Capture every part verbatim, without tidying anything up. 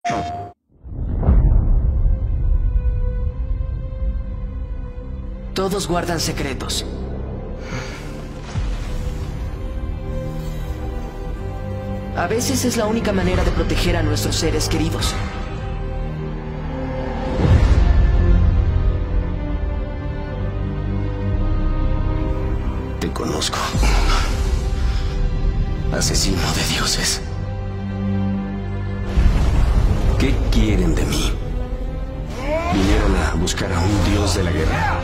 Todos guardan secretos. A veces es la única manera de proteger a nuestros seres queridos. Te conozco. Asesino de dioses. ¿Qué quieren de mí? ¿Vinieron a buscar a un dios de la guerra?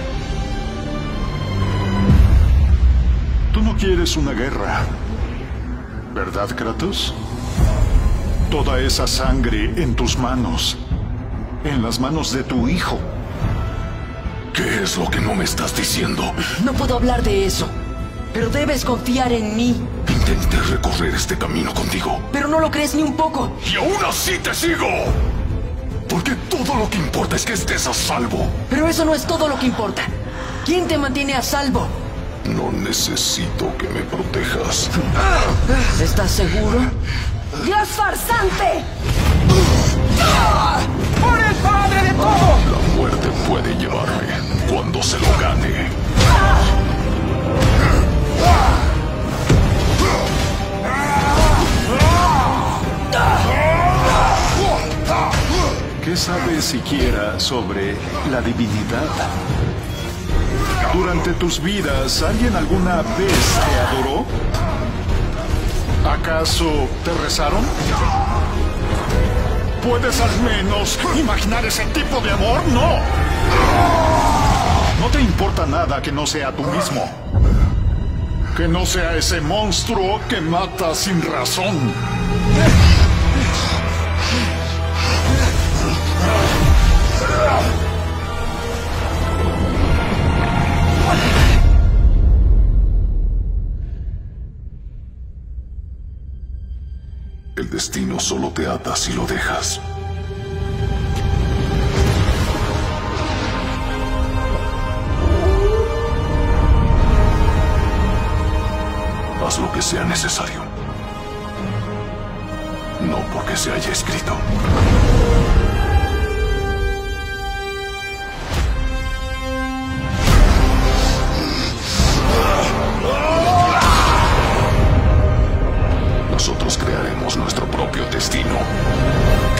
Tú no quieres una guerra, ¿verdad, Kratos? Toda esa sangre en tus manos, en las manos de tu hijo. ¿Qué es lo que no me estás diciendo? No puedo hablar de eso, pero debes confiar en mí. Intenté recorrer este camino contigo. Pero no lo crees ni un poco. ¡Y aún así te sigo! Porque todo lo que importa es que estés a salvo. Pero eso no es todo lo que importa. ¿Quién te mantiene a salvo? No necesito que me protejas. ¿Estás seguro? ¡Dios farsante! ¡Por el padre de todo! La muerte puede llevarme cuando se lo gane. ¿Qué sabes siquiera sobre la divinidad? Durante tus vidas, ¿alguien alguna vez te adoró? ¿Acaso te rezaron? ¿Puedes al menos imaginar ese tipo de amor? ¡No! No te importa nada que no sea tú mismo. Que no sea ese monstruo que mata sin razón. El destino solo te ata si lo dejas. Haz lo que sea necesario. No porque se haya escrito. Nosotros crearemos nuestro propio destino.